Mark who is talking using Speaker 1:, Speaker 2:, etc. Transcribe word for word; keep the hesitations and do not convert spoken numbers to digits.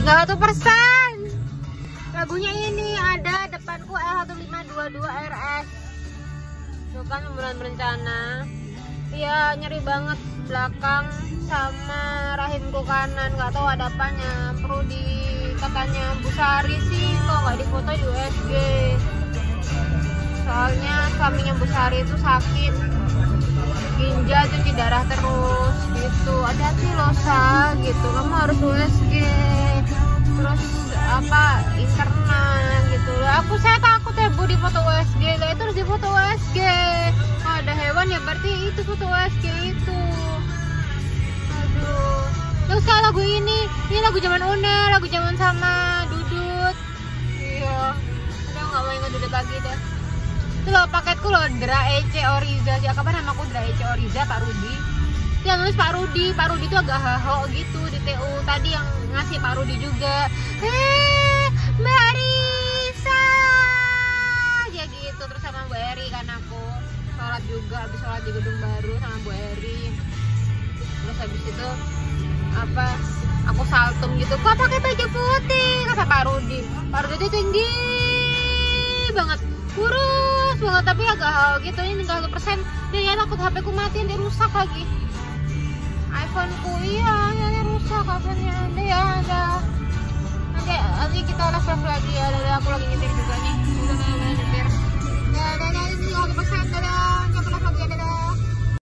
Speaker 1: tinggal satu persen. Lagunya ini ada depanku L satu lima dua dua R S. Tuh kan pembunuhan berencana. Iya nyeri banget belakang sama rahimku kanan, nggak tahu ada apanya. Perlu di katanya Bu Sari sih kok nggak difoto di U S G. Soalnya suaminya Bu Sari itu sakit ginjal, cuci darah terus gitu. Hati-hati loh Sa gitu, kamu harus U S G terus apa internal gitu. Aku saya takut ya Bu di foto U S G, lah itu harus di foto U S G. Kalau ada hewan ya berarti itu foto U S G itu. Aduh. Terus kalau lagu ini, ini lagu zaman Une, lagu zaman sama Dudut. Iya. Udah nggak mau ingat Dudut lagi deh. Itu loh paketku loh, Dra Ece Oriza. Siapa kan namaku Dra Ece Oriza, Pak Rudi. Dia nulis Pak Rudi, Pak Rudi itu agak haho gitu di T U tadi yang ngasih Pak Rudi juga. Eh, Mbak Risa, ya gitu. Terus sama Bu Eri kan aku sholat juga, habis sholat di gedung baru sama Bu Eri. Terus habis itu apa? Aku saltum gitu. Kok pakai baju putih? Kata Pak Rudi. Pak Rudi itu tinggi banget, kurus banget tapi agak haho gitu. Ini tinggal satu persen. Dia ya takut H P ku mati, nanti rusak lagi. iPhone ku iya, ya rusak kapannya. Ada ya, ada. Nanti, nanti kita live live lagi ya. Ada aku lagi nyetir juga nih. Udah nyetir. Dadah, dadah, ini satu persen dadah.